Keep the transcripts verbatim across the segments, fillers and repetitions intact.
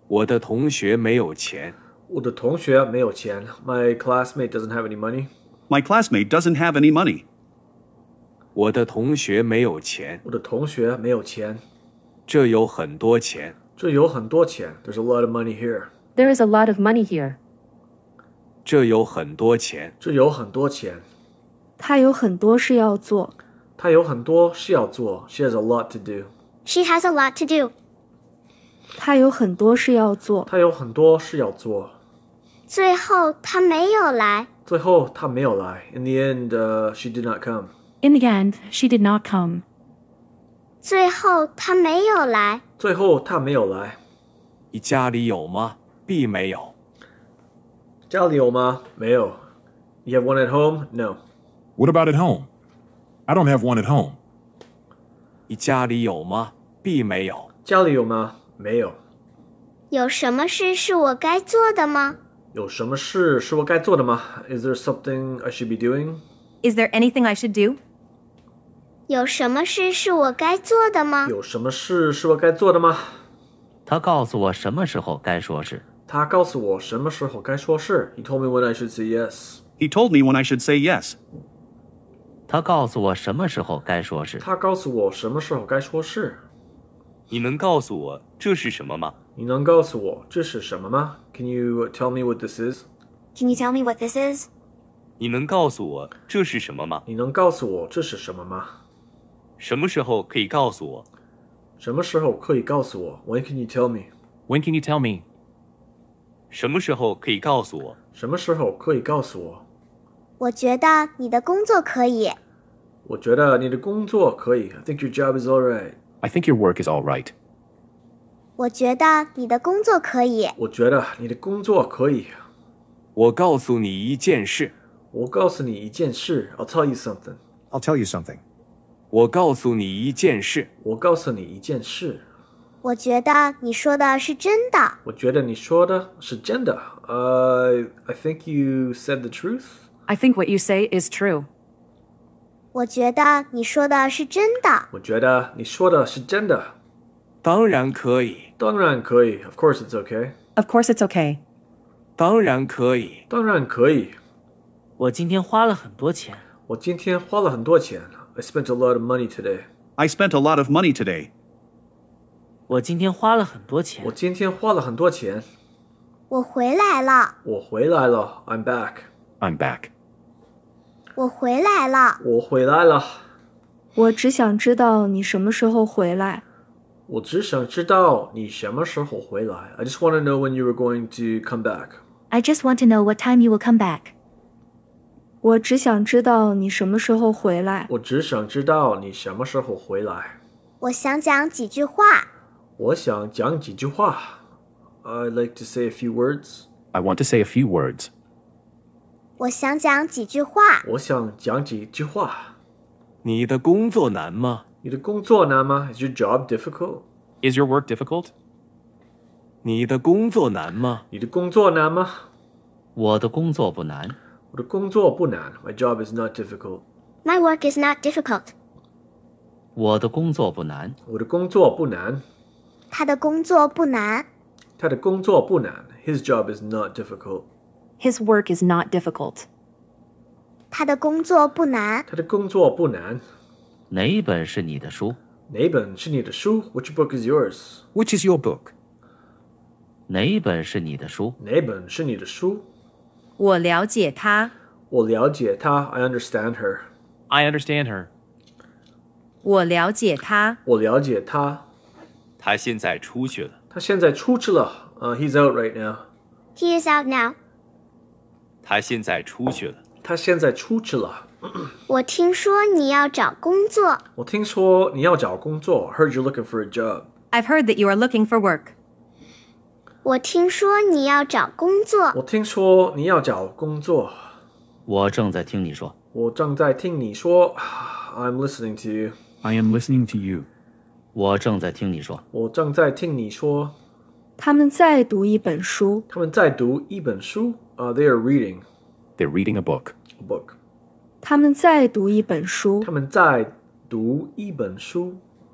我的同学没有钱。 我的同学没有钱。My classmate doesn't have any money. My classmate doesn't have any money. 我的同学没有钱。 我的同学没有钱。 这有很多钱。 这有很多钱。There's a lot of money here. There is a lot of money here. 这有很多钱。 这有很多钱。 他有很多事要做。 他有很多事要做。She has a lot to do. She has a lot to do. 他有很多事要做。 他有很多事要做。 最后他没有来。 最后他没有来。In the end, uh, she did not come. In the end, she did not come. 最后他没有来。 最后他没有来。 你家里有吗？并没有。 家里有吗？没有。You have one at home? No. What about at home? I don't have one at home. 你家里有吗？并没有。 家里有吗？没有。 有什么事是我该做的吗？ 有什么事是我该做的吗？ Is there something I should be doing? Is there anything I should do? 有什么事是我该做的吗？ 有什么事是我该做的吗？ 他告诉我什么时候该说是。 他告诉我什么时候该说是。He told me when I should say yes. He told me when I should say yes. 他告诉我什么时候该说是。 他告诉我什么时候该说是。 你能告诉我这是什么吗？ 你能告诉我这是什么吗？ Can you tell me what this is? Can you tell me what this is? 你能告诉我这是什么吗？ 你能告诉我这是什么吗？ 什么时候可以告诉我？ 什么时候可以告诉我 ？When can you tell me? When can you tell me? 什么时候可以告诉我？ 什么时候可以告诉我？ 我觉得你的工作可以。 我觉得你的工作可以。I think your job is all right. I think your work is all right. 我觉得你的工作可以。 我觉得你的工作可以。 我告诉你一件事。 我告诉你一件事。I'll tell you something. I'll tell you something. 我告诉你一件事。 我告诉你一件事。 我觉得你说的是真的。 我觉得你说的是真的。Uh, I think you said the truth. I think what you say is true. 我觉得你说的是真的。 我觉得你说的是真的。 当然可以。 当然可以。Of course it's okay. Of course it's okay. 当然可以。 当然可以。 我今天花了很多钱。 我今天花了很多钱。I spent a lot of money today. I spent a lot of money today. 我今天花了很多钱。 我今天花了很多钱。 我回来了。 我回来了。I'm back. I'm back. 我回来了。 我回来了。 我只想知道你什么时候回来。 我只想知道你什么时候回来。I just want to know when you were going to come back. I just want to know what time you will come back. 我只想知道你什么时候回来。 我只想知道你什么时候回来。 我想讲几句话。 我想讲几句话。I'd like to say a few words. I want to say a few words. 我想讲几句话。 我想讲几句话。 你的工作难吗？ 你的工作难吗？ Is your job difficult? Is your work difficult? 你的工作难吗？ 你的工作难吗？ 我的工作不难。 我的工作不难。My job is not difficult. My work is not difficult. 我的工作不难。 我的工作不难。 他的工作不难。 他的工作不难。His job is not difficult. His work is not difficult. 他的工作不难。 他的工作不难。 哪本是你的书？ 哪本是你的书？ Which book is yours? Which is your book? 哪本是你的书？ 哪本是你的书？ 我了解他。 我了解他。I understand her. I understand her. 我了解他。 我了解他。 他现在出去了。 他现在出去了。Uh, he's out right now. He is out now. 他现在出去了。 他现在出去了。 我听说你要找工作。 我听说你要找工作。Heard you're looking for a job. I've heard that you are looking for work. 我听说你要找工作。 我听说你要找工作。 我正在听你说。 我正在听你说。I'm listening to you. I am listening to you. 我正在听你说。 我正在听你说。 他们在读一本书。 他们在读一本书。Uh, they are reading. They're reading a book. A book. 他们在读一本书。 他们在读一本书。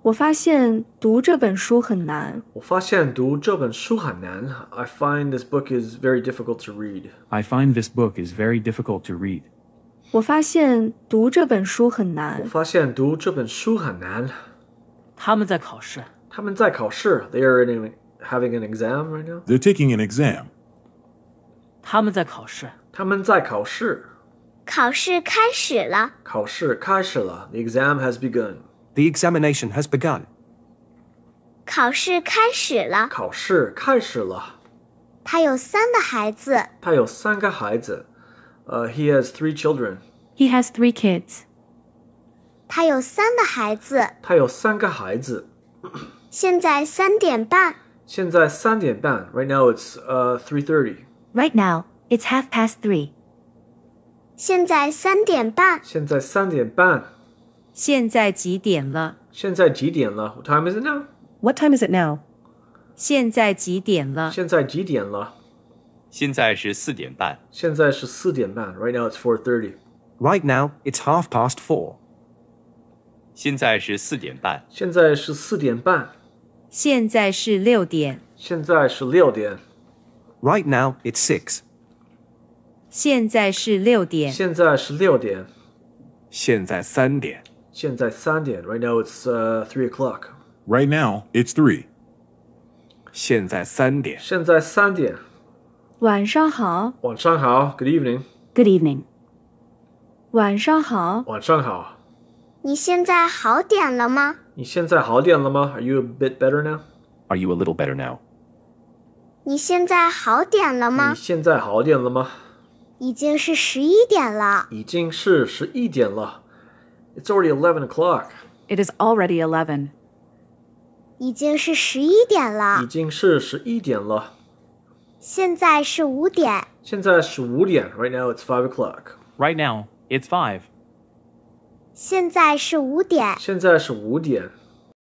我发现读这本书很难。 我发现读这本书很难。I find this book is very difficult to read. I find this book is very difficult to read. 我发现读这本书很难。 我发现读这本书很难。 他们在考试。 他们在考试。They are in an, having an exam right now. They're taking an exam. 他们在考试。 他们在考试。 考试开始了。 考试开始了。The exam has begun. The examination has begun. 考试开始了。 考试开始了。 他有三个孩子。 他有三个孩子。Uh, he has three children. He has three kids. 他有三个孩子。 他有三个孩子。 现在三点半。 现在三点半。Right now it's uh three thirty. Right now, it's half past three. 现在三点半。 现在三点半。 现在几点了？ 现在几点了 What time is it now? What time is it now? 现在几点了？ 现在几点了？ 现在是四点半。 现在是四点半。Right now it's four thirty. Right now, it's half past four. 现在是四点半。 现在是四点半。 现在是六点。 现在是六点。 Right now, it's six. 现在是六点。 现在是六点。 现在三点。 现在三点。Right now it's uh, three o'clock. Right now, it's three. 现在三点。 现在三点。 晚上好。 晚上好。Good evening. Good evening. 晚上好。 晚上好。 你现在好点了吗？ 你现在好点了吗 Are you a bit better now? Are you a little better now? 你现在好点了吗？ 你现在好点了吗？ 已经是十一点了。 已经是十一点了。It's already eleven o'clock. It is already eleven. 已经是十一点了。 已经是十一点了。 现在是五点。 现在是五点。Right now it's five o'clock. Right now, it's five. 现在是五点。 现在是五点。